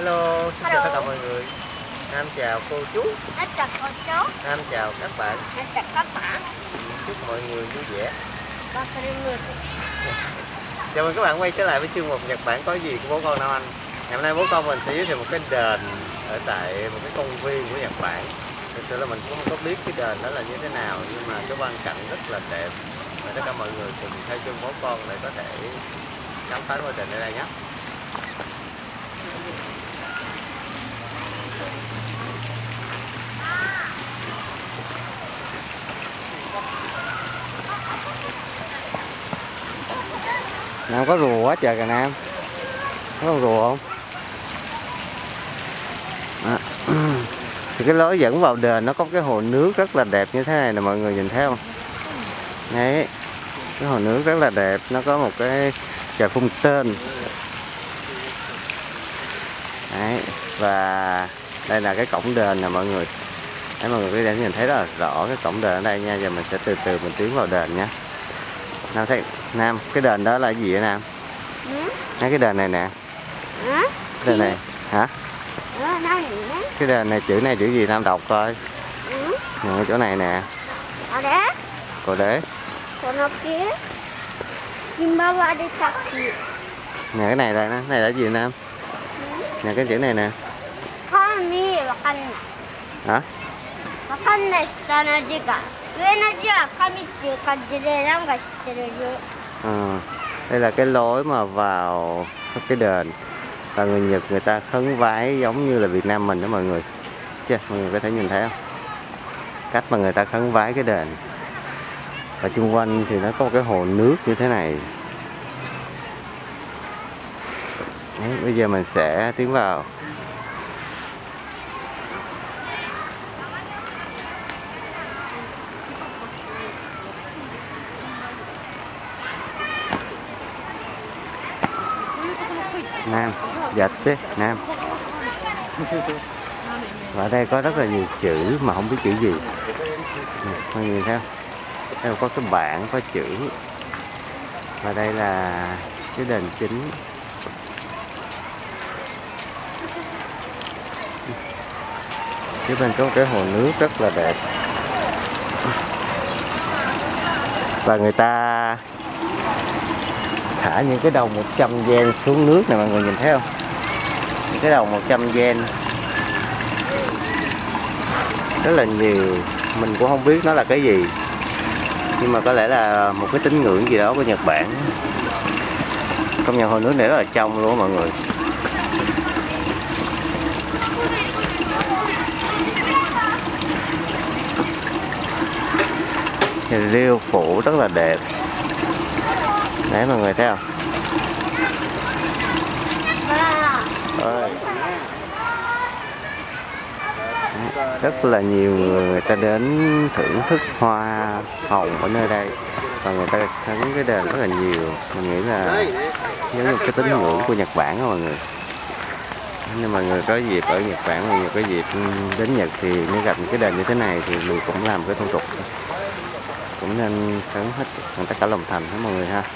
Hello, xin chào tất cả mọi người. Nam chào cô chú. Em chào cô chú. Nam chào các bạn. Em chào các bạn. Chúc mọi người vui vẻ. Và người. Chào mừng các bạn quay trở lại với chương mục Nhật Bản có gì của bố con Nam Anh. Ngày hôm nay bố con mình sẽ giới thiệu một cái đền ở tại một cái công viên của Nhật Bản. Thực sự là mình cũng không có biết cái đền đó là như thế nào, nhưng mà cái quang cảnh rất là đẹp. Và tất cả mọi người cùng theo chân bố con để có thể khám phá ngôi đền ở đây nhé. Nam có rùa quá trời kìa Nam. Có con rùa không? Thì cái lối dẫn vào đền nó có cái hồ nước rất là đẹp như thế này nè, mọi người nhìn thấy không? Đấy, cái hồ nước rất là đẹp, nó có một cái trà phun tên. Đấy, và đây là cái cổng đền nè mọi người. Đấy, mọi người có thể nhìn thấy rất là rõ cái cổng đền ở đây nha. Giờ mình sẽ từ từ mình tiến vào đền nha. Nam thấy, Nam, cái đền đó là gì vậy Nam? Thấy cái đền này nè. Đền này, hả? Cái đền này chữ gì Nam đọc coi. Ở chỗ này nè. Cổ đế. Nè cái này là gì Nam? Nè cái chữ này nè. Hả? Đây là cái lối mà vào cái đền. Và người Nhật người ta khấn vái giống như là Việt Nam mình đó mọi người. Chưa, mọi người có thể nhìn thấy không? Cách mà người ta khấn vái cái đền. Và xung quanh thì nó có một cái hồ nước như thế này. Đấy, bây giờ mình sẽ tiến vào. Nam, dệt chứ, Nam. Và ở đây có rất là nhiều chữ mà không biết chữ gì. Mọi người thấy không? Đây có cái bảng có chữ. Và đây là cái đền chính. Phía bên có một cái hồ nước rất là đẹp. Và người ta thả những cái đồng 100 yen xuống nước này, mọi người nhìn thấy không? Những cái đồng 100 yen rất là nhiều. Mình cũng không biết nó là cái gì, nhưng mà có lẽ là một cái tín ngưỡng gì đó của Nhật Bản. Công nhận hồ nước này rất là trong luôn mọi người. Thì rêu phủ rất là đẹp. Đấy mọi người thấy không? Rất là nhiều người ta đến thưởng thức hoa hồng ở nơi đây. Và người ta khấn cái đền rất là nhiều. Mình nghĩ là giống như cái tín ngưỡng của Nhật Bản đó mọi người. Nên mọi người có dịp ở Nhật Bản, mọi người có dịp đến Nhật thì nếu gặp những cái đền như thế này thì mình cũng làm cái thủ tục. Cũng nên khấn hết tất cả lòng thành hết mọi người ha.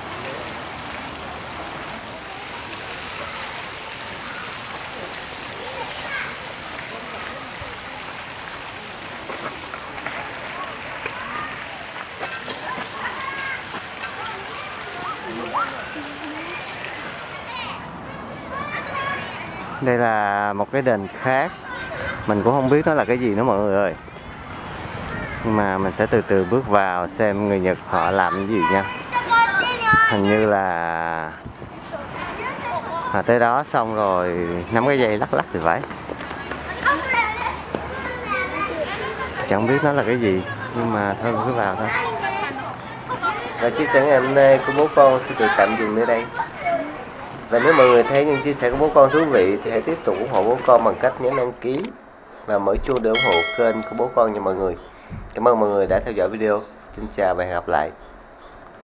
Đây là một cái đền khác. Mình cũng không biết nó là cái gì nữa mọi người ơi. Nhưng mà mình sẽ từ từ bước vào xem người Nhật họ làm cái gì nha. Hình như là họ tới đó xong rồi nắm cái dây lắc thì phải. Chẳng biết nó là cái gì, nhưng mà thôi cứ vào thôi. Và chia sẻ ngày hôm nay của bố con sẽ được tạm dừng nơi đây. Và nếu mọi người thấy những chia sẻ của bố con thú vị thì hãy tiếp tục ủng hộ bố con bằng cách nhấn đăng ký và mở chuông để ủng hộ kênh của bố con nha mọi người. Cảm ơn mọi người đã theo dõi video. Xin chào và hẹn gặp lại.